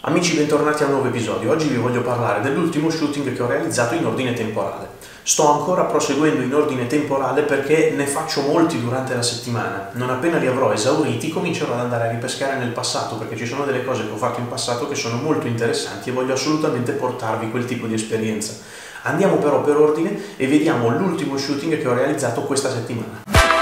Amici, bentornati a un nuovo episodio. Oggi vi voglio parlare dell'ultimo shooting che ho realizzato in ordine temporale. Sto ancora proseguendo in ordine temporale perché ne faccio molti durante la settimana. Non appena li avrò esauriti comincerò ad andare a ripescare nel passato, perché ci sono delle cose che ho fatto in passato che sono molto interessanti e voglio assolutamente portarvi quel tipo di esperienza. Andiamo però per ordine e vediamo l'ultimo shooting che ho realizzato questa settimana.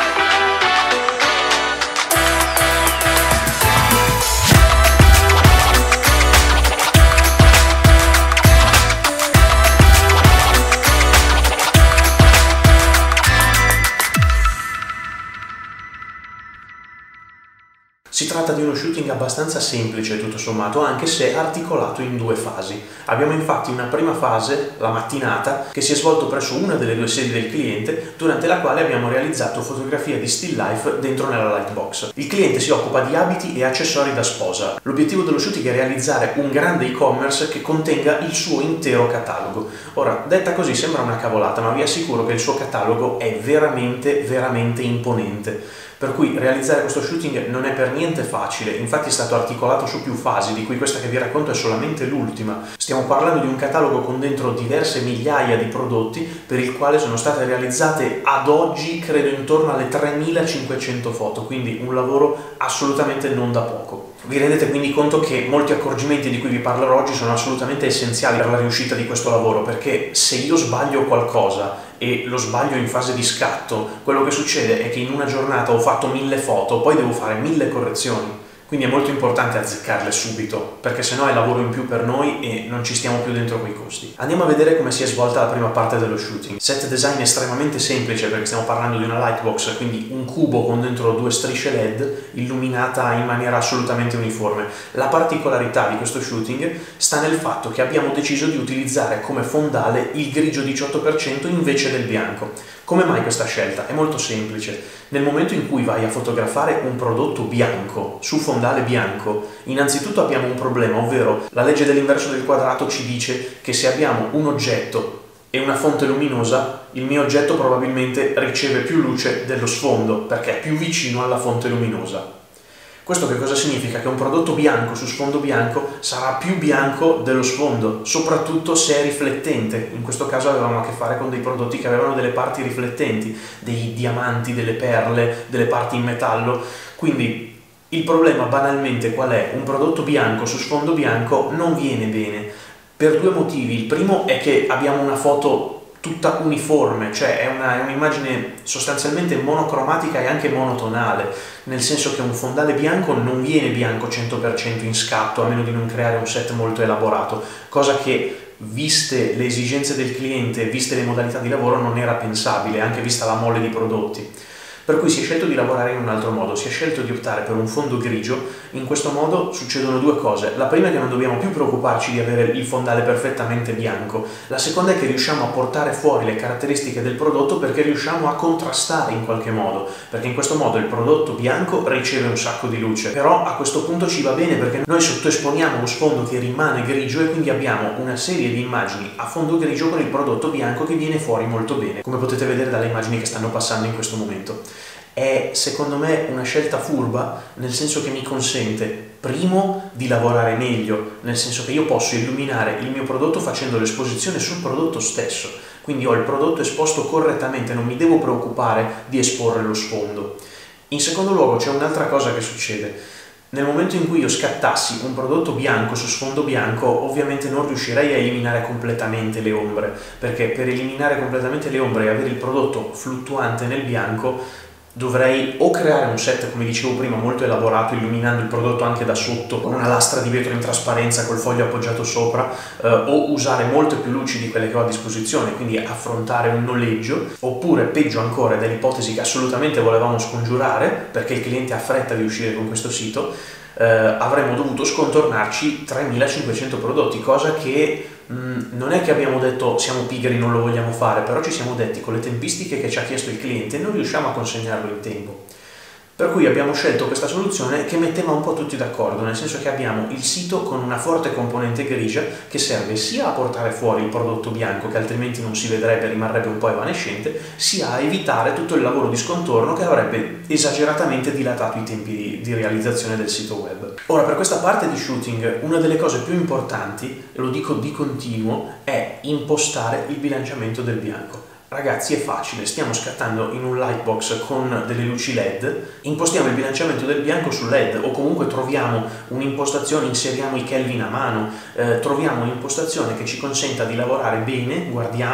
Si tratta di uno shooting abbastanza semplice tutto sommato, anche se articolato in due fasi. Abbiamo infatti una prima fase, la mattinata, che si è svolto presso una delle due sedi del cliente, durante la quale abbiamo realizzato fotografie di still life dentro nella lightbox. Il cliente si occupa di abiti e accessori da sposa. L'obiettivo dello shooting è realizzare un grande e-commerce che contenga il suo intero catalogo. Ora, detta così sembra una cavolata, ma vi assicuro che il suo catalogo è veramente imponente. Per cui realizzare questo shooting non è per niente facile, infatti è stato articolato su più fasi, di cui questa che vi racconto è solamente l'ultima. Stiamo parlando di un catalogo con dentro diverse migliaia di prodotti, per il quale sono state realizzate ad oggi credo intorno alle 3500 foto, quindi un lavoro assolutamente non da poco. Vi rendete quindi conto che molti accorgimenti di cui vi parlerò oggi sono assolutamente essenziali per la riuscita di questo lavoro, perché se io sbaglio qualcosa e lo sbaglio in fase di scatto, quello che succede è che in una giornata ho fatto 1000 foto, poi devo fare 1000 correzioni. Quindi è molto importante azzeccarle subito, perché sennò è lavoro in più per noi e non ci stiamo più dentro quei costi. Andiamo a vedere come si è svolta la prima parte dello shooting. Set design estremamente semplice, perché stiamo parlando di una lightbox, quindi un cubo con dentro due strisce LED illuminata in maniera assolutamente uniforme. La particolarità di questo shooting sta nel fatto che abbiamo deciso di utilizzare come fondale il grigio 18% invece del bianco. Come mai questa scelta? È molto semplice. Nel momento in cui vai a fotografare un prodotto bianco su fondale bianco, innanzitutto abbiamo un problema, ovvero la legge dell'inverso del quadrato ci dice che se abbiamo un oggetto e una fonte luminosa, il mio oggetto probabilmente riceve più luce dello sfondo, perché è più vicino alla fonte luminosa. Questo che cosa significa? Che un prodotto bianco su sfondo bianco sarà più bianco dello sfondo, soprattutto se è riflettente. In questo caso avevamo a che fare con dei prodotti che avevano delle parti riflettenti, dei diamanti, delle perle, delle parti in metallo. Quindi il problema banalmente qual è? Un prodotto bianco su sfondo bianco non viene bene, per due motivi. Il primo è che abbiamo una foto tutta uniforme, cioè è un'immagine sostanzialmente monocromatica e anche monotonale, nel senso che un fondale bianco non viene bianco 100% in scatto, a meno di non creare un set molto elaborato, cosa che, viste le esigenze del cliente, viste le modalità di lavoro, non era pensabile, anche vista la mole di prodotti. Per cui si è scelto di lavorare in un altro modo, si è scelto di optare per un fondo grigio. In questo modo succedono due cose. La prima è che non dobbiamo più preoccuparci di avere il fondale perfettamente bianco. La seconda è che riusciamo a portare fuori le caratteristiche del prodotto, perché riusciamo a contrastare in qualche modo, perché in questo modo il prodotto bianco riceve un sacco di luce. Però a questo punto ci va bene, perché noi sottoesponiamo lo sfondo che rimane grigio e quindi abbiamo una serie di immagini a fondo grigio con il prodotto bianco che viene fuori molto bene, come potete vedere dalle immagini che stanno passando in questo momento. È secondo me una scelta furba, nel senso che mi consente, primo, di lavorare meglio, nel senso che io posso illuminare il mio prodotto facendo l'esposizione sul prodotto stesso, quindi ho il prodotto esposto correttamente, non mi devo preoccupare di esporre lo sfondo. In secondo luogo c'è un'altra cosa che succede. Nel momento in cui io scattassi un prodotto bianco su sfondo bianco, ovviamente non riuscirei a eliminare completamente le ombre, perché per eliminare completamente le ombre e avere il prodotto fluttuante nel bianco dovrei o creare un set, come dicevo prima, molto elaborato, illuminando il prodotto anche da sotto, con una lastra di vetro in trasparenza col foglio appoggiato sopra, o usare molte più luci di quelle che ho a disposizione, quindi affrontare un noleggio, oppure, peggio ancora, dell'ipotesi che assolutamente volevamo scongiurare, perché il cliente ha fretta di uscire con questo sito, avremmo dovuto scontornarci 3500 prodotti, cosa che non è che abbiamo detto siamo pigri, non lo vogliamo fare, però ci siamo detti con le tempistiche che ci ha chiesto il cliente non riusciamo a consegnarlo in tempo. Per cui abbiamo scelto questa soluzione che metteva un po' tutti d'accordo, nel senso che abbiamo il sito con una forte componente grigia che serve sia a portare fuori il prodotto bianco, che altrimenti non si vedrebbe, rimarrebbe un po' evanescente, sia a evitare tutto il lavoro di scontorno che avrebbe esageratamente dilatato i tempi di realizzazione del sito web. Ora, per questa parte di shooting, una delle cose più importanti, e lo dico di continuo, è impostare il bilanciamento del bianco. Ragazzi, è facile, stiamo scattando in un lightbox con delle luci LED, impostiamo il bilanciamento del bianco sul LED o comunque troviamo un'impostazione, inseriamo i Kelvin a mano, troviamo un'impostazione che ci consenta di lavorare bene,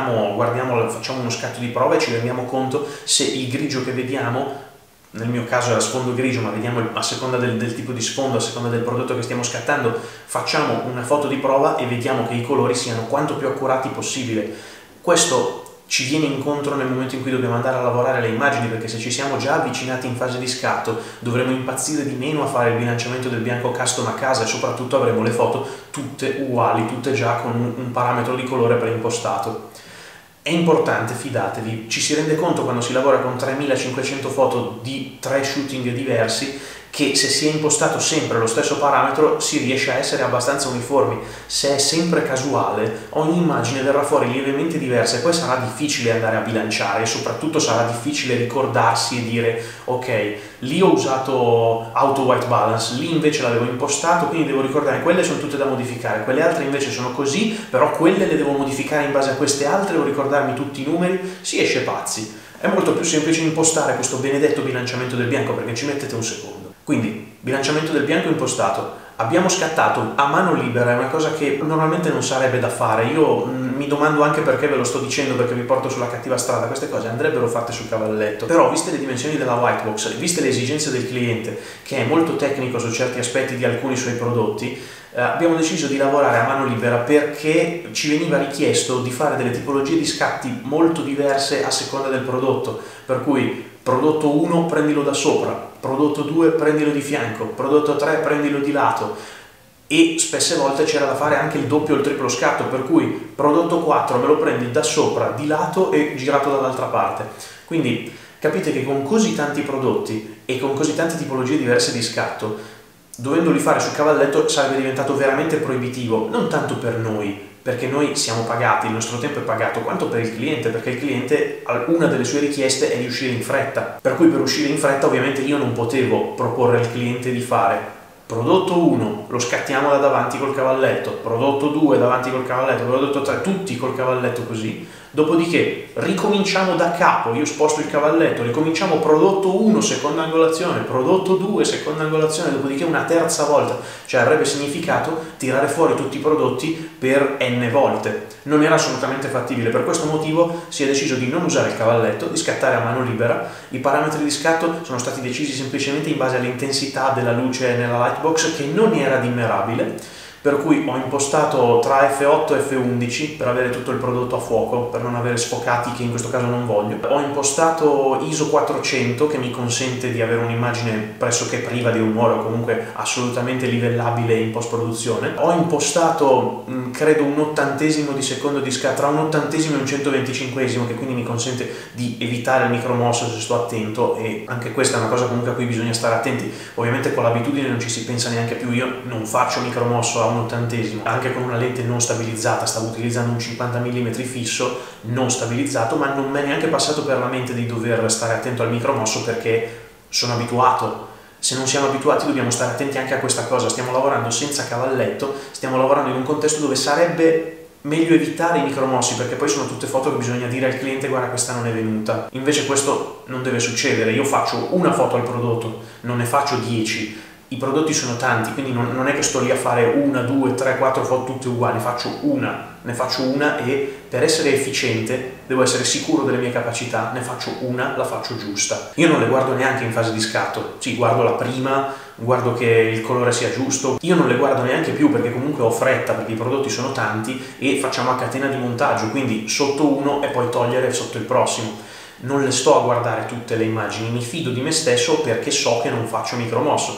facciamo uno scatto di prova e ci rendiamo conto se il grigio che vediamo, nel mio caso era sfondo grigio, ma vediamo a seconda del tipo di sfondo, a seconda del prodotto che stiamo scattando, facciamo una foto di prova e vediamo che i colori siano quanto più accurati possibile. Questo ci viene incontro nel momento in cui dobbiamo andare a lavorare le immagini, perché se ci siamo già avvicinati in fase di scatto dovremo impazzire di meno a fare il bilanciamento del bianco custom a casa e soprattutto avremo le foto tutte uguali, tutte già con un parametro di colore preimpostato. È importante, fidatevi, ci si rende conto quando si lavora con 3500 foto di 3 shooting diversi che se si è impostato sempre lo stesso parametro si riesce a essere abbastanza uniformi. Se è sempre casuale, ogni immagine verrà fuori lievemente diversa e poi sarà difficile andare a bilanciare e soprattutto sarà difficile ricordarsi e dire ok, lì ho usato auto white balance, lì invece l'avevo impostato, quindi devo ricordare quelle sono tutte da modificare, quelle altre invece sono così, però quelle le devo modificare in base a queste altre, devo ricordarmi tutti i numeri, si esce pazzi. È molto più semplice impostare questo benedetto bilanciamento del bianco perché ci mettete un secondo. Quindi, bilanciamento del bianco impostato. Abbiamo scattato a mano libera, è una cosa che normalmente non sarebbe da fare. Io mi domando anche perché ve lo sto dicendo, perché vi porto sulla cattiva strada. Queste cose andrebbero fatte sul cavalletto. Però, viste le dimensioni della whitebox, viste le esigenze del cliente, che è molto tecnico su certi aspetti di alcuni suoi prodotti, abbiamo deciso di lavorare a mano libera perché ci veniva richiesto di fare delle tipologie di scatti molto diverse a seconda del prodotto. Per cui, prodotto 1 prendilo da sopra, prodotto 2 prendilo di fianco, prodotto 3 prendilo di lato, e spesse volte c'era da fare anche il doppio o il triplo scatto, per cui prodotto 4 me lo prendi da sopra, di lato e girato dall'altra parte. Quindi capite che con così tanti prodotti e con così tante tipologie diverse di scatto, dovendoli fare sul cavalletto sarebbe diventato veramente proibitivo, non tanto per noi, perché noi siamo pagati, il nostro tempo è pagato, quanto per il cliente, perché il cliente, una delle sue richieste è di uscire in fretta, per cui per uscire in fretta ovviamente io non potevo proporre al cliente di fare prodotto 1 lo scattiamo da davanti col cavalletto, prodotto 2 davanti col cavalletto, prodotto 3 tutti col cavalletto così, dopodiché ricominciamo da capo, io sposto il cavalletto, ricominciamo prodotto 1 seconda angolazione, prodotto 2 seconda angolazione, dopodiché una terza volta, cioè avrebbe significato tirare fuori tutti i prodotti per n volte. Non era assolutamente fattibile, per questo motivo si è deciso di non usare il cavalletto, di scattare a mano libera. I parametri di scatto sono stati decisi semplicemente in base all'intensità della luce nella lightbox, che non era dimmerabile, per cui ho impostato tra F8 e F11 per avere tutto il prodotto a fuoco, per non avere sfocati che in questo caso non voglio. Ho impostato ISO 400 che mi consente di avere un'immagine pressoché priva di rumore o comunque assolutamente livellabile in post-produzione. Ho impostato credo un ottantesimo di secondo di scatto, tra un ottantesimo e un 125esimo, che quindi mi consente di evitare il micromosso se sto attento, e anche questa è una cosa comunque a cui bisogna stare attenti. Ovviamente con l'abitudine non ci si pensa neanche più, io non faccio micromosso a un ottantesimo, anche con una lente non stabilizzata, stavo utilizzando un 50 mm fisso non stabilizzato, ma non mi è neanche passato per la mente di dover stare attento al micromosso perché sono abituato. Se non siamo abituati dobbiamo stare attenti anche a questa cosa, stiamo lavorando senza cavalletto, stiamo lavorando in un contesto dove sarebbe meglio evitare i micromossi, perché poi sono tutte foto che bisogna dire al cliente guarda questa non è venuta. Invece questo non deve succedere, io faccio una foto al prodotto, non ne faccio 10. I prodotti sono tanti, quindi non è che sto lì a fare 1, 2, 3, 4 foto tutte uguali, ne faccio una e per essere efficiente devo essere sicuro delle mie capacità, ne faccio una, la faccio giusta. Io non le guardo neanche in fase di scatto, sì, guardo la prima, guardo che il colore sia giusto, io non le guardo neanche più perché comunque ho fretta, perché i prodotti sono tanti e facciamo a catena di montaggio, quindi sotto uno e poi togliere sotto il prossimo. Non le sto a guardare tutte le immagini, mi fido di me stesso perché so che non faccio micromosso.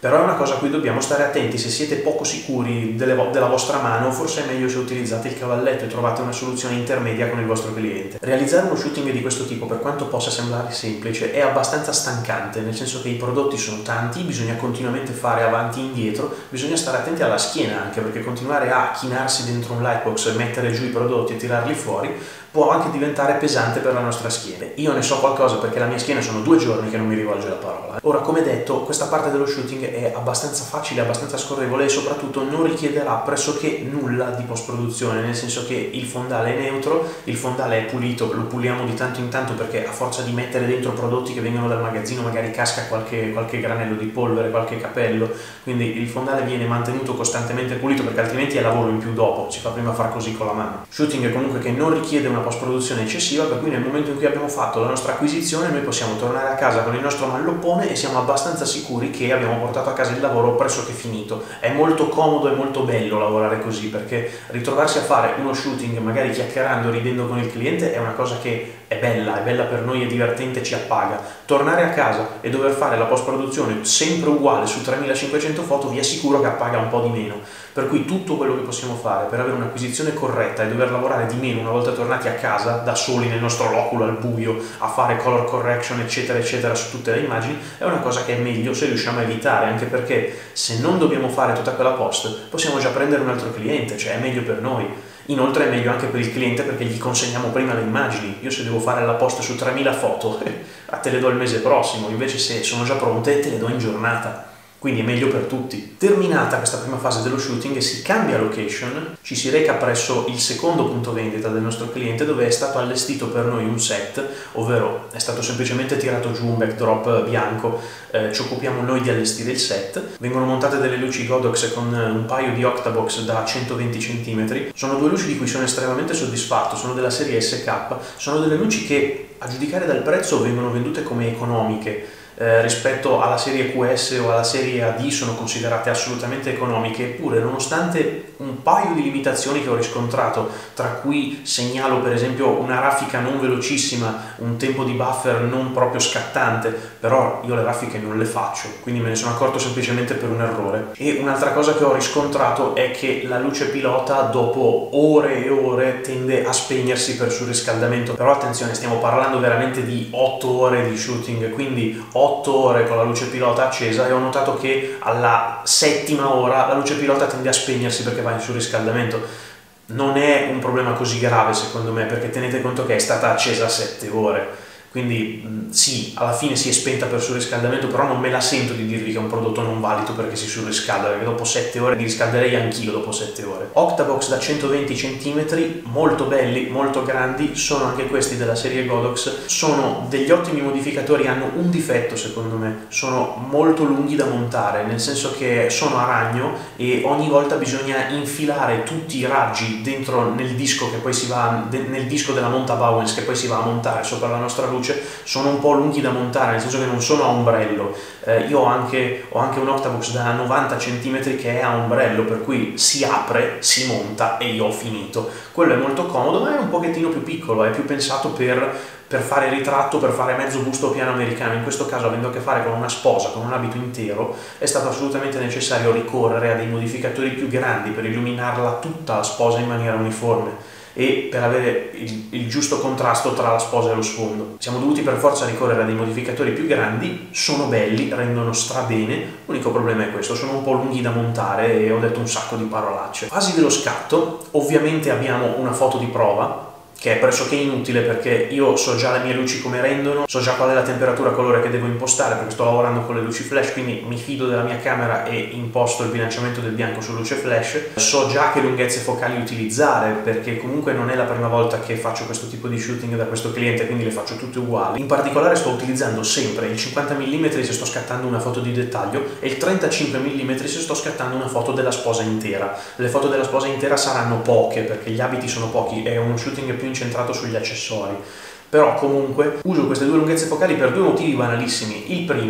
però è una cosa a cui dobbiamo stare attenti. Se siete poco sicuri della vostra mano, forse è meglio se utilizzate il cavalletto e trovate una soluzione intermedia con il vostro cliente. Realizzare uno shooting di questo tipo, per quanto possa sembrare semplice, è abbastanza stancante, nel senso che i prodotti sono tanti, bisogna continuamente fare avanti e indietro, bisogna stare attenti alla schiena anche, perché continuare a chinarsi dentro un lightbox e mettere giù i prodotti e tirarli fuori può anche diventare pesante per la nostra schiena. Io ne so qualcosa perché la mia schiena sono 2 giorni che non mi rivolge la parola. Ora, come detto, questa parte dello shooting è abbastanza facile, abbastanza scorrevole e soprattutto non richiederà pressoché nulla di post-produzione, nel senso che il fondale è neutro, il fondale è pulito, lo puliamo di tanto in tanto perché a forza di mettere dentro prodotti che vengono dal magazzino magari casca qualche granello di polvere, qualche capello, quindi il fondale viene mantenuto costantemente pulito perché altrimenti è lavoro in più dopo, si fa prima far così con la mano. Shooting comunque che non richiede una post-produzione eccessiva, per cui nel momento in cui abbiamo fatto la nostra acquisizione noi possiamo tornare a casa con il nostro malloppone e siamo abbastanza sicuri che abbiamo portato a casa il lavoro pressoché finito. È molto comodo e molto bello lavorare così, perché ritrovarsi a fare uno shooting magari chiacchierando, ridendo con il cliente è una cosa che è bella per noi, è divertente, ci appaga. Tornare a casa e dover fare la post-produzione sempre uguale su 3500 foto vi assicuro che appaga un po' di meno, per cui tutto quello che possiamo fare per avere un'acquisizione corretta e dover lavorare di meno una volta tornati a casa, da soli nel nostro loculo al buio, a fare color correction eccetera eccetera su tutte le immagini, è una cosa che è meglio se riusciamo a evitare, anche perché se non dobbiamo fare tutta quella post possiamo già prendere un altro cliente, cioè è meglio per noi. Inoltre è meglio anche per il cliente perché gli consegniamo prima le immagini. Io se devo fare la post su 3000 foto te le do il mese prossimo, invece se sono già pronte te le do in giornata. Quindi è meglio per tutti. Terminata questa prima fase dello shooting si cambia location, ci si reca presso il secondo punto vendita del nostro cliente dove è stato allestito per noi un set, ovvero è stato semplicemente tirato giù un backdrop bianco, ci occupiamo noi di allestire il set, vengono montate delle luci Godox con un paio di Octabox da 120 cm, sono 2 luci di cui sono estremamente soddisfatto, sono della serie SK, sono delle luci che a giudicare dal prezzo vengono vendute come economiche, rispetto alla serie QS o alla serie AD sono considerate assolutamente economiche, eppure nonostante un paio di limitazioni che ho riscontrato, tra cui segnalo per esempio una raffica non velocissima, un tempo di buffer non proprio scattante, però io le raffiche non le faccio, quindi me ne sono accorto semplicemente per un errore. E un'altra cosa che ho riscontrato è che la luce pilota dopo ore e ore tende a spegnersi per surriscaldamento, però attenzione, stiamo parlando veramente di 8 ore di shooting, quindi 8 ore con la luce pilota accesa, e ho notato che alla 7ª ora la luce pilota tende a spegnersi perché va in surriscaldamento. Non è un problema così grave secondo me, perché tenete conto che è stata accesa 7 ore. Quindi sì, alla fine si è spenta per surriscaldamento, però non me la sento di dirvi che è un prodotto non valido perché si surriscalda, perché dopo 7 ore mi riscalderei anch'io dopo 7 ore. Octabox da 120 cm, molto belli, molto grandi, sono anche questi della serie Godox, sono degli ottimi modificatori, hanno un difetto secondo me, sono molto lunghi da montare, nel senso che sono a ragno e ogni volta bisogna infilare tutti i raggi dentro nel disco che poi si va, nel disco della monta Bowens che poi si va a montare sopra la nostra luce. Sono un po' lunghi da montare, nel senso che non sono a ombrello. Io ho anche un Octabox da 90 cm che è a ombrello, per cui si apre, si monta e io ho finito. Quello è molto comodo, ma è un pochettino più piccolo, è più pensato per fare ritratto, per fare mezzo busto piano americano. In questo caso, avendo a che fare con una sposa, con un abito intero, è stato assolutamente necessario ricorrere a dei modificatori più grandi per illuminarla tutta la sposa in maniera uniforme e per avere il giusto contrasto tra la sposa e lo sfondo. Siamo dovuti per forza ricorrere a dei modificatori più grandi, sono belli, rendono strabene, l'unico problema è questo, sono un po' lunghi da montare e ho detto un sacco di parolacce. Fasi dello scatto, ovviamente abbiamo una foto di prova, che è pressoché inutile perché io so già le mie luci come rendono, so già qual è la temperatura colore che devo impostare perché sto lavorando con le luci flash, quindi mi fido della mia camera e imposto il bilanciamento del bianco su luce flash. So già che lunghezze focali utilizzare perché comunque non è la prima volta che faccio questo tipo di shooting da questo cliente, quindi le faccio tutte uguali. In particolare sto utilizzando sempre il 50 mm se sto scattando una foto di dettaglio e il 35 mm se sto scattando una foto della sposa intera. Le foto della sposa intera saranno poche perché gli abiti sono pochi, è uno shooting più incentrato sugli accessori, però comunque uso queste 2 lunghezze focali per 2 motivi banalissimi. Il primo,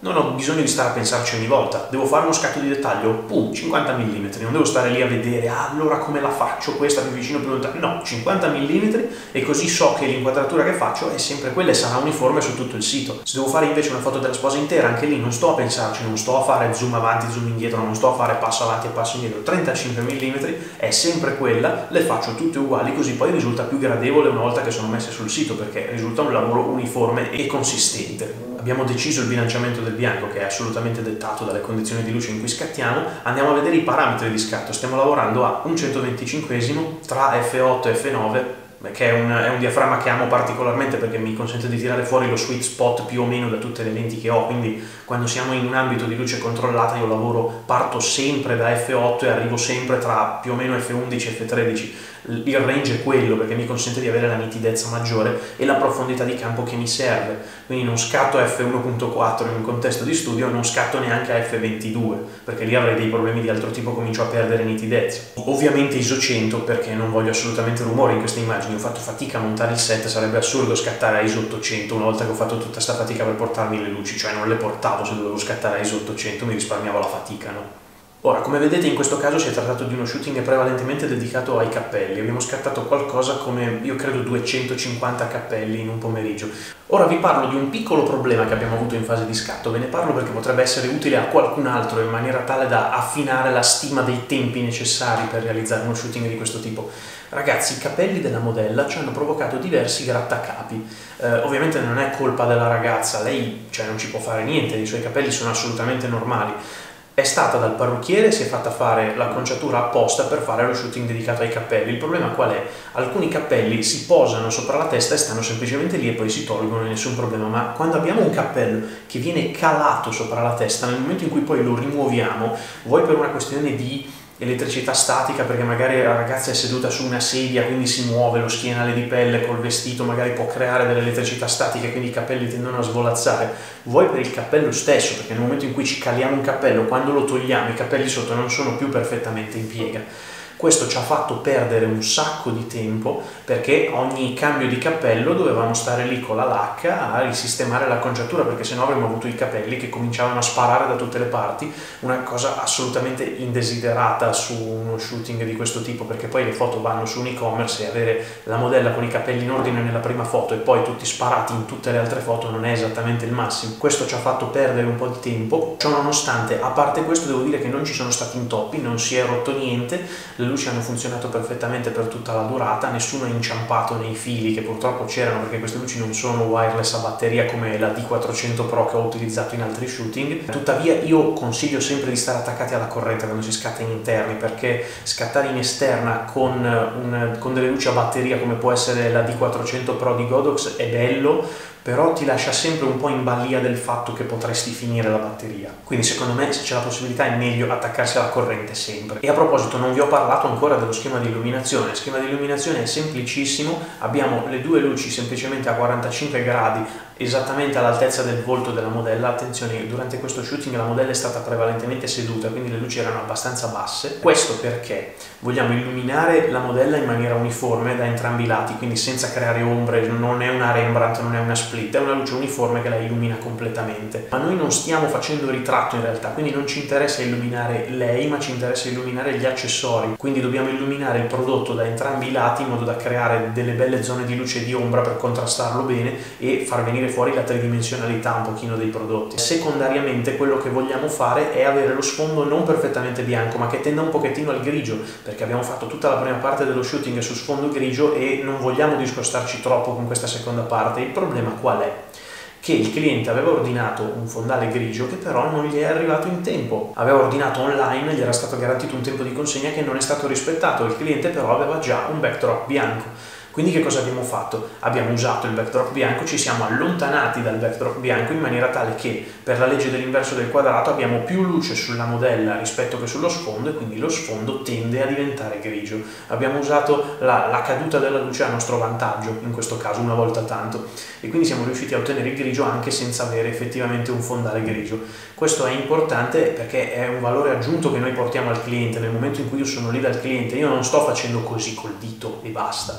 non ho bisogno di stare a pensarci ogni volta. Devo fare uno scatto di dettaglio, 50 mm, non devo stare lì a vedere allora come la faccio, questa più vicino, più lontano. No, 50 mm, e così so che l'inquadratura che faccio è sempre quella e sarà uniforme su tutto il sito. Se devo fare invece una foto della sposa intera, anche lì non sto a pensarci, non sto a fare zoom avanti, zoom indietro, non sto a fare passo avanti e passo indietro. 35 mm è sempre quella, le faccio tutte uguali, così poi risulta più gradevole una volta che sono messe sul sito, perché risulta un lavoro uniforme e consistente. Abbiamo deciso il bilanciamento del bianco, che è assolutamente dettato dalle condizioni di luce in cui scattiamo. Andiamo a vedere i parametri di scatto. Stiamo lavorando a un 125esimo tra f8 e f9, che è un diaframma che amo particolarmente perché mi consente di tirare fuori lo sweet spot più o meno da tutte le lenti che ho, quindi quando siamo in un ambito di luce controllata io parto sempre da f8 e arrivo sempre tra più o meno f11 e f13. Il range è quello perché mi consente di avere la nitidezza maggiore e la profondità di campo che mi serve, quindi non scatto a f1.4 in un contesto di studio, non scatto neanche a f22 perché lì avrei dei problemi di altro tipo, comincio a perdere nitidezza. Ovviamente ISO 100 perché non voglio assolutamente rumore in queste immagini, ho fatto fatica a montare il set, sarebbe assurdo scattare a ISO 800 una volta che ho fatto tutta questa fatica per portarmi le luci, cioè non le portavo se dovevo scattare a ISO 800, mi risparmiavo la fatica, no? Ora, come vedete in questo caso si è trattato di uno shooting prevalentemente dedicato ai cappelli. Abbiamo scattato qualcosa come, io credo, 250 cappelli in un pomeriggio. Ora vi parlo di un piccolo problema che abbiamo avuto in fase di scatto, ve ne parlo perché potrebbe essere utile a qualcun altro in maniera tale da affinare la stima dei tempi necessari per realizzare uno shooting di questo tipo. Ragazzi, i capelli della modella ci hanno provocato diversi grattacapi. Ovviamente non è colpa della ragazza, lei non ci può fare niente, i suoi capelli sono assolutamente normali. È stata dal parrucchiere, si è fatta fare l'acconciatura apposta per fare lo shooting dedicato ai capelli. Il problema qual è? Alcuni capelli si posano sopra la testa e stanno semplicemente lì e poi si tolgono, nessun problema, ma quando abbiamo un cappello che viene calato sopra la testa, nel momento in cui poi lo rimuoviamo, vuoi per una questione di elettricità statica, perché magari la ragazza è seduta su una sedia, quindi si muove, lo schienale di pelle col vestito magari può creare dell'elettricità statica e quindi i capelli tendono a svolazzare, vuoi per il cappello stesso, perché nel momento in cui ci caliamo un cappello, quando lo togliamo i capelli sotto non sono più perfettamente in piega. Questo ci ha fatto perdere un sacco di tempo perché ogni cambio di cappello dovevamo stare lì con la lacca a risistemare l'acconciatura, perché sennò avremmo avuto i capelli che cominciavano a sparare da tutte le parti, una cosa assolutamente indesiderata su uno shooting di questo tipo, perché poi le foto vanno su un e-commerce e avere la modella con i capelli in ordine nella prima foto e poi tutti sparati in tutte le altre foto non è esattamente il massimo. Questo ci ha fatto perdere un po' di tempo. Ciò nonostante, a parte questo, devo dire che non ci sono stati intoppi, non si è rotto niente, le luci hanno funzionato perfettamente per tutta la durata, nessuno è inciampato nei fili che purtroppo c'erano, perché queste luci non sono wireless a batteria come la D400 Pro che ho utilizzato in altri shooting. Tuttavia io consiglio sempre di stare attaccati alla corrente quando si scatta in interni, perché scattare in esterna con delle luci a batteria come può essere la D400 Pro di Godox è bello, però ti lascia sempre un po' in balia del fatto che potresti finire la batteria. Quindi secondo me, se c'è la possibilità, è meglio attaccarsi alla corrente sempre. E a proposito, non vi ho parlato ancora dello schema di illuminazione. Il schema di illuminazione è semplicissimo, abbiamo le due luci semplicemente a 45 gradi, esattamente all'altezza del volto della modella. Attenzione, durante questo shooting la modella è stata prevalentemente seduta, quindi le luci erano abbastanza basse. Questo perché vogliamo illuminare la modella in maniera uniforme da entrambi i lati, quindi senza creare ombre, non è una Rembrandt, non è una split, è una luce uniforme che la illumina completamente. Ma noi non stiamo facendo ritratto in realtà, quindi non ci interessa illuminare lei, ma ci interessa illuminare gli accessori, quindi dobbiamo illuminare il prodotto da entrambi i lati in modo da creare delle belle zone di luce e di ombra per contrastarlo bene e far venire fuori la tridimensionalità un pochino dei prodotti. Secondariamente quello che vogliamo fare è avere lo sfondo non perfettamente bianco, ma che tenda un pochettino al grigio, perché abbiamo fatto tutta la prima parte dello shooting su sfondo grigio e non vogliamo discostarci troppo con questa seconda parte. Il problema qual è? Che il cliente aveva ordinato un fondale grigio che però non gli è arrivato in tempo. Aveva ordinato online, gli era stato garantito un tempo di consegna che non è stato rispettato, il cliente però aveva già un backdrop bianco. Quindi che cosa abbiamo fatto? Abbiamo usato il backdrop bianco, ci siamo allontanati dal backdrop bianco in maniera tale che per la legge dell'inverso del quadrato abbiamo più luce sulla modella rispetto che sullo sfondo e quindi lo sfondo tende a diventare grigio. Abbiamo usato la caduta della luce a nostro vantaggio, in questo caso una volta tanto, e quindi siamo riusciti a ottenere il grigio anche senza avere effettivamente un fondale grigio. Questo è importante perché è un valore aggiunto che noi portiamo al cliente. Nel momento in cui io sono lì dal cliente, io non sto facendo così col dito e basta. Sì,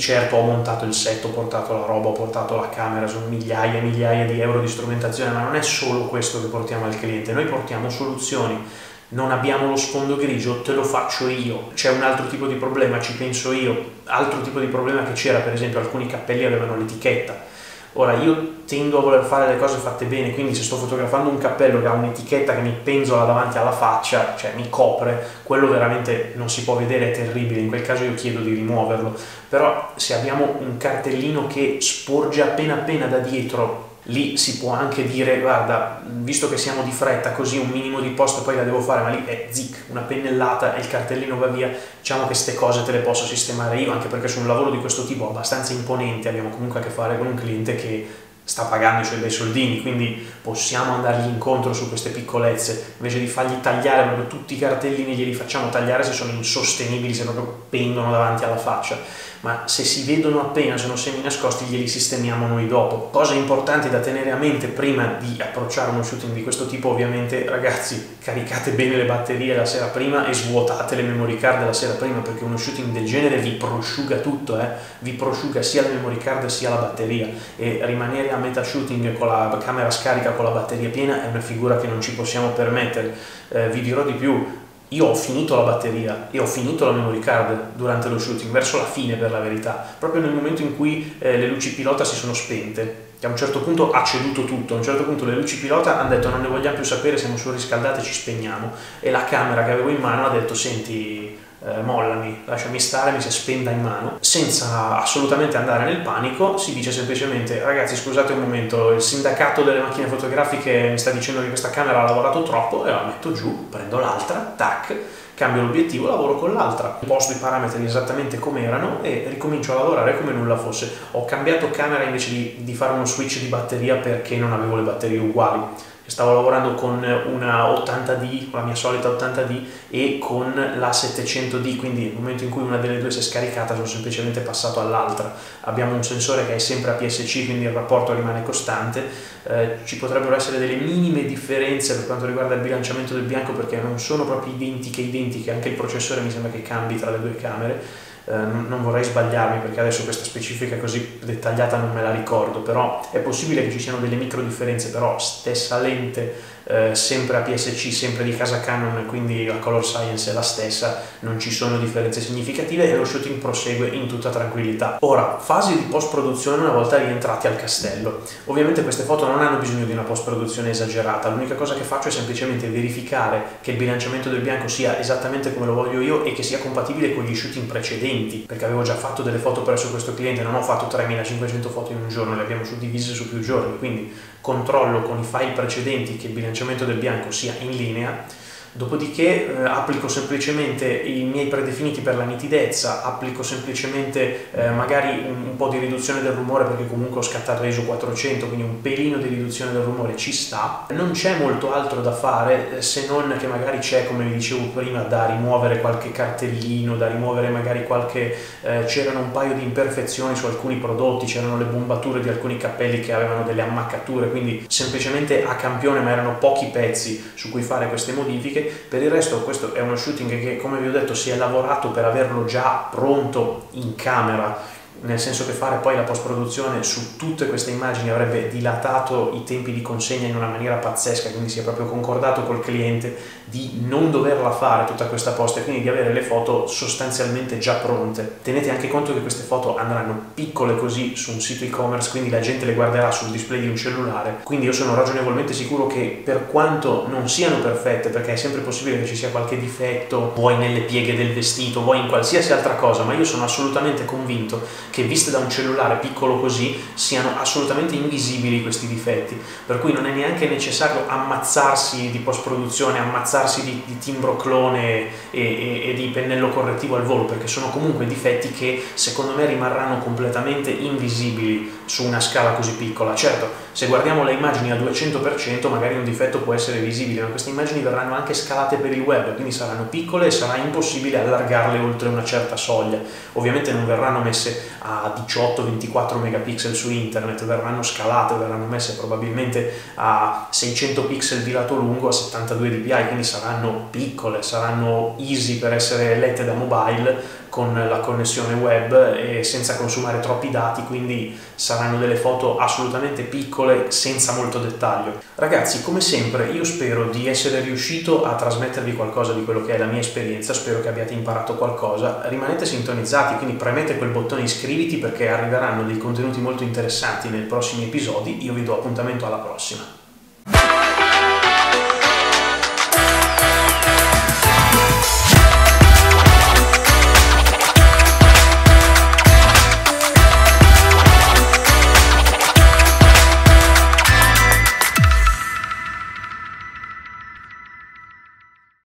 certo ho montato il set, ho portato la roba, ho portato la camera, sono migliaia e migliaia di euro di strumentazione, ma non è solo questo che portiamo al cliente, noi portiamo soluzioni. Non abbiamo lo sfondo grigio, te lo faccio io. C'è un altro tipo di problema, ci penso io. Altro tipo di problema che c'era, per esempio, alcuni cappelli avevano l'etichetta. Ora, io tendo a voler fare le cose fatte bene, quindi se sto fotografando un cappello che ha un'etichetta che mi penzola davanti alla faccia, cioè mi copre, quello veramente non si può vedere, è terribile, in quel caso io chiedo di rimuoverlo. Però se abbiamo un cartellino che sporge appena appena da dietro, lì si può anche dire, guarda, visto che siamo di fretta, così un minimo di posto poi la devo fare, ma lì è zic, una pennellata e il cartellino va via. Diciamo che queste cose te le posso sistemare io, anche perché su un lavoro di questo tipo abbastanza imponente abbiamo comunque a che fare con un cliente che sta pagando i suoi bei soldini, quindi possiamo andargli incontro su queste piccolezze. Invece di fargli tagliare proprio tutti i cartellini, glieli facciamo tagliare se sono insostenibili, se proprio pendono davanti alla faccia. Ma se si vedono appena, sono semi nascosti, glieli sistemiamo noi dopo. Cose importanti da tenere a mente prima di approcciare uno shooting di questo tipo, ovviamente, ragazzi, caricate bene le batterie la sera prima e svuotate le memory card la sera prima, perché uno shooting del genere vi prosciuga tutto, vi prosciuga sia le memory card sia la batteria, e rimanere a metà shooting con la camera scarica con la batteria piena è una figura che non ci possiamo permettere. Vi dirò di più. Io ho finito la batteria e ho finito la memory card durante lo shooting, verso la fine per la verità, proprio nel momento in cui le luci pilota si sono spente, che a un certo punto ha ceduto tutto, a un certo punto le luci pilota hanno detto non ne vogliamo più sapere, siamo surriscaldate, ci spegniamo, e la camera che avevo in mano ha detto senti, mollami, lasciami stare, mi si è spenta in mano. Senza assolutamente andare nel panico, si dice semplicemente ragazzi scusate un momento, il sindacato delle macchine fotografiche mi sta dicendo che questa camera ha lavorato troppo, e la metto giù, prendo l'altra, tac, cambio l'obiettivo, lavoro con l'altra, imposto i parametri esattamente come erano e ricomincio a lavorare come nulla fosse. Ho cambiato camera invece di fare uno switch di batteria perché non avevo le batterie uguali. Stavo lavorando con una 80D, la mia solita 80D, e con la 700D, quindi nel momento in cui una delle due si è scaricata sono semplicemente passato all'altra. Abbiamo un sensore che è sempre APS-C, quindi il rapporto rimane costante. Ci potrebbero essere delle minime differenze per quanto riguarda il bilanciamento del bianco, perché non sono proprio identiche, anche il processore mi sembra che cambi tra le due camere. Non vorrei sbagliarmi perché adesso questa specifica così dettagliata non me la ricordo, però è possibile che ci siano delle micro differenze, però stessa lente, sempre APS-C, sempre di casa Canon, quindi la color science è la stessa, non ci sono differenze significative e lo shooting prosegue in tutta tranquillità. Ora, fasi di post-produzione una volta rientrati al castello. Ovviamente queste foto non hanno bisogno di una post-produzione esagerata, l'unica cosa che faccio è semplicemente verificare che il bilanciamento del bianco sia esattamente come lo voglio io e che sia compatibile con gli shooting precedenti, perché avevo già fatto delle foto presso questo cliente, non ho fatto 3500 foto in un giorno, le abbiamo suddivise su più giorni, quindi controllo con i file precedenti che il bilanciamento del bianco sia in linea. Dopodiché applico semplicemente i miei predefiniti per la nitidezza, applico semplicemente magari un po' di riduzione del rumore, perché comunque ho scattato ISO 400, quindi un pelino di riduzione del rumore ci sta. Non c'è molto altro da fare, se non che magari c'è, come vi dicevo prima, da rimuovere qualche cartellino, da rimuovere magari qualche... c'erano un paio di imperfezioni su alcuni prodotti, c'erano le bombature di alcuni cappelli che avevano delle ammaccature, quindi semplicemente a campione, ma erano pochi pezzi su cui fare queste modifiche. Per il resto questo è uno shooting che, come vi ho detto, si è lavorato per averlo già pronto in camera, nel senso che fare poi la post-produzione su tutte queste immagini avrebbe dilatato i tempi di consegna in una maniera pazzesca, quindi si è proprio concordato col cliente di non doverla fare tutta questa posta e quindi di avere le foto sostanzialmente già pronte. Tenete anche conto che queste foto andranno piccole così su un sito e-commerce, quindi la gente le guarderà sul display di un cellulare, quindi io sono ragionevolmente sicuro che per quanto non siano perfette, perché è sempre possibile che ci sia qualche difetto, vuoi nelle pieghe del vestito, vuoi in qualsiasi altra cosa, ma io sono assolutamente convinto che viste da un cellulare piccolo così siano assolutamente invisibili questi difetti, per cui non è neanche necessario ammazzarsi di post-produzione, ammazzarsi di timbro clone e di pennello correttivo al volo, perché sono comunque difetti che secondo me rimarranno completamente invisibili su una scala così piccola. Certo, se guardiamo le immagini a 200% magari un difetto può essere visibile, ma queste immagini verranno anche scalate per il web, quindi saranno piccole e sarà impossibile allargarle oltre una certa soglia. Ovviamente non verranno messe a 18-24 megapixel su internet, verranno scalate, verranno messe probabilmente a 600 pixel di lato lungo a 72 dpi, quindi saranno piccole, saranno easy per essere lette da mobile, con la connessione web e senza consumare troppi dati, quindi saranno delle foto assolutamente piccole, senza molto dettaglio. Ragazzi, come sempre, io spero di essere riuscito a trasmettervi qualcosa di quello che è la mia esperienza, spero che abbiate imparato qualcosa. Rimanete sintonizzati, quindi premete quel bottone iscriviti perché arriveranno dei contenuti molto interessanti nei prossimi episodi. Io vi do appuntamento alla prossima.